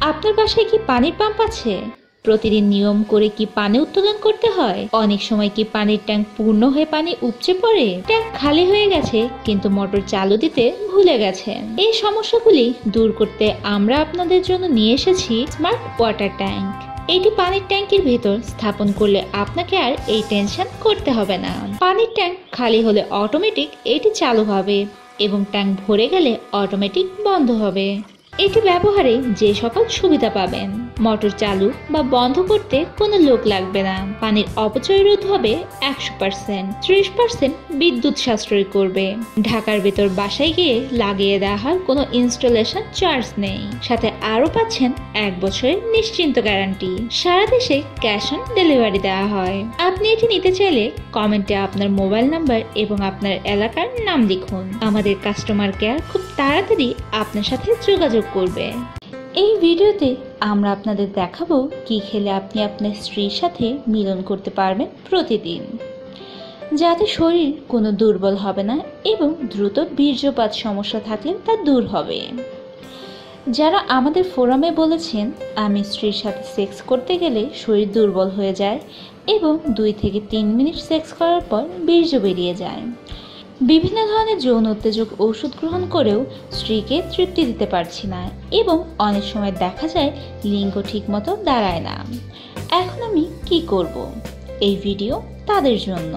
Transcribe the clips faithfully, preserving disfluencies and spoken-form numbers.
আপনার বাসায় কি পানির পাম্প আছে? প্রতিদিন নিয়ম করে কি পানি উত্তোলন করতে হয়? অনেক সময় কি পানির ট্যাঙ্ক পূর্ণ হয়ে পানি উপচে পড়ে? ট্যাঙ্ক খালি হয়ে গেছে কিন্তু মোটর চালু দিতে ভুলে গেছেন। এই সমস্যাগুলি দূর করতে আমরা আপনাদের জন্য নিয়ে এসেছি স্মার্ট ওয়াটার ট্যাঙ্ক। এটি পানির ট্যাঙ্কের ভেতর স্থাপন করলে আপনাকে আর এই টেনশন করতে হবে না। পানির ট্যাঙ্ক খালি হলে অটোমেটিক এটি চালু হবে এবং ট্যাঙ্ক ভরে গেলে অটোমেটিক বন্ধ হবে। এটি ব্যবহারে যে সকল সুবিধা পাবেন, মোটর চালু বা বন্ধ করতে কোনো লোক লাগবে না, পানির অপচয় রোধ হবে একশো পার্সেন্ট, ত্রিশ পার্সেন্ট বিদ্যুৎ সাশ্রয় করবে, ঢাকার ভেতর বাসায় গিয়ে লাগিয়ে দেওয়া হয়, কোনো ইনস্টলেশন চার্জ নেই, সাথে আরও পাচ্ছেন এক বছরের নিশ্চিন্ত গ্যারান্টি, সারা দেশে ক্যাশ অন ডেলিভারি দেওয়া হয়। আপনি এটি নিতে চাইলে কমেন্টে আপনার মোবাইল নাম্বার এবং আপনার এলাকার নাম লিখুন। আমাদের কাস্টমার কেয়ার খুব তাড়াতাড়ি আপনার সাথে যোগাযোগ করবে। এই ভিডিওতে আমরা আপনাদের দেখাবো কি খেলে আপনি আপনার স্ত্রীর সাথে মিলন করতে পারবেন প্রতিদিন, যাতে শরীর কোনো দুর্বল হবে না এবং দ্রুত বীর্যপাত সমস্যা থাকলে তা দূর হবে। যারা আমাদের ফোরামে বলেছেন আমি স্ত্রীর সাথে সেক্স করতে গেলে শরীর দুর্বল হয়ে যায় এবং দুই থেকে তিন মিনিট সেক্স করার পর বীর্য বেরিয়ে যায়, বিভিন্ন ধরনের যৌন উত্তেজক ওষুধ গ্রহণ করেও স্ত্রীকে তৃপ্তি দিতে পারছি না এবং অনেক সময় দেখা যায় লিঙ্গ ঠিকমতো দাঁড়ায় না, এখন আমি কি করব? এই ভিডিও তাদের জন্য।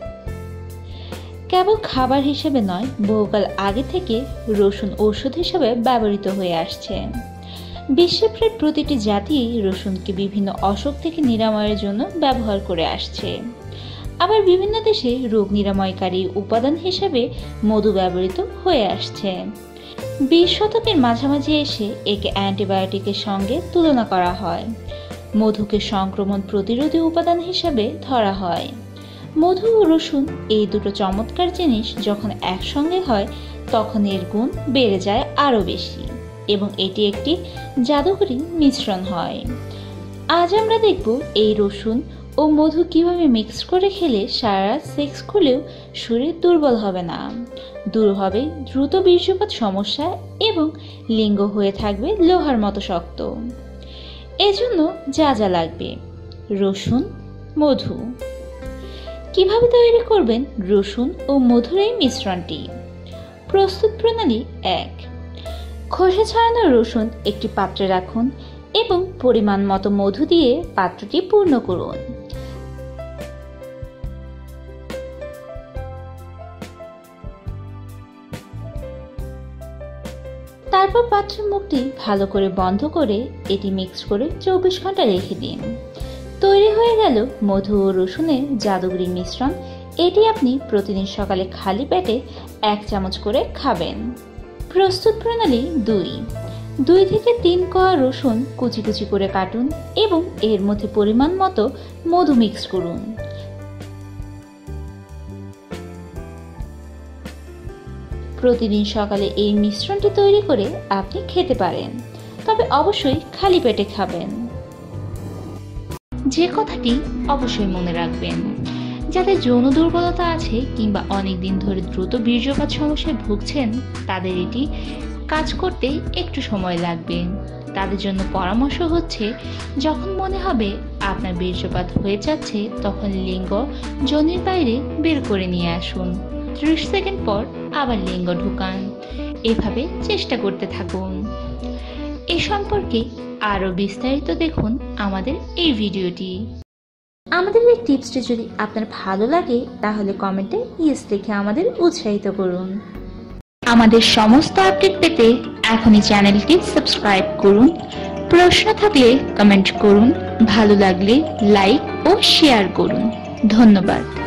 কেবল খাবার হিসেবে নয়, বহুকাল আগে থেকে রসুন ঔষধ হিসেবে ব্যবহৃত হয়ে আসছে। বিশ্বের প্রায় প্রতিটি জাতি রসুনকে বিভিন্ন অসুখ থেকে নিরাময়ের জন্য ব্যবহার করে আসছে। আবার বিভিন্ন দেশে রোগ নিরাময়কারী উপাদান হিসেবে মধু ব্যবহৃত হয়ে আসছে। বিশ শতকের মাঝামাঝি এসে একে অ্যান্টিবায়োটিকের সঙ্গে তুলনা করা হয়। মধুকে সংক্রমণ প্রতিরোধী উপাদান হিসেবে ধরা হয়। মধু ও রসুন এই দুটো চমৎকার জিনিস যখন একসঙ্গে হয় তখন এর গুণ বেড়ে যায় আরও বেশি এবং এটি একটি জাদুকরী মিশ্রণ হয়। আজ আমরা দেখব এই রসুন ও মধু কিভাবে মিক্স করে খেলে সারা রাত সেক্স করলেও শরীর দুর্বল হবে না, দূর হবে দ্রুত বীর্যপাত সমস্যা এবং লিঙ্গ হয়ে থাকবে লোহার মতো শক্ত। এজন্য যা যা লাগবে: রসুন, মধু। কিভাবে তৈরি করবেন রসুন ও মধুর এই মিশ্রণটি? প্রস্তুত প্রণালী এক। খোসা ছাড়ানো রসুন একটি পাত্রে রাখুন এবং পরিমাণ মতো মধু দিয়ে পাত্রটি পূর্ণ করুন। তারপর পাত্রের মুখটি ভালো করে বন্ধ করে এটি মিক্স করে চব্বিশ ঘন্টা রেখে দিন। তৈরি হয়ে গেল মধু ও রসুনের জাদুকরী মিশ্রণ। এটি আপনি প্রতিদিন সকালে খালি পেটে এক চামচ করে খাবেন। প্রস্তুত প্রণালী দুই। দুই থেকে তিন কোয়া রসুন কুচি কুচি করে কাটুন এবং এর মধ্যে পরিমাণ মতো মধু মিক্স করুন। প্রতিদিন সকালে এই মিশ্রণটি তৈরি করে আপনি খেতে পারেন, তবে অবশ্যই খালি পেটে খাবেন। যে কথাটি অবশ্যই মনে রাখবেন, যাদের যৌন দুর্বলতা আছে কিংবা অনেকদিন ধরে দ্রুত বীর্যপাত সমস্যায় ভুগছেন, তাদের এটি কাজ করতে একটু সময় লাগবে। তাদের জন্য পরামর্শ হচ্ছে, যখন মনে হবে আপনার বীর্যপাত হয়ে যাচ্ছে তখন লিঙ্গ যোনির বাইরে বের করে নিয়ে আসুন। ত্রিশ সেকেন্ড পর আবার লিঙ্গ ঢুকান। এভাবে চেষ্টা করতে থাকুন। এ সম্পর্কে আরও বিস্তারিত দেখুন আমাদের এই ভিডিওটি। আমাদের এই টিপসটি যদি আপনার ভালো লাগে তাহলে কমেন্টে ইয়েস লিখে আমাদের উৎসাহিত করুন। আমাদের সমস্ত আপডেট পেতে এখনই চ্যানেলটি সাবস্ক্রাইব করুন। প্রশ্ন থাকলে কমেন্ট করুন, ভালো লাগলে লাইক ও শেয়ার করুন। ধন্যবাদ।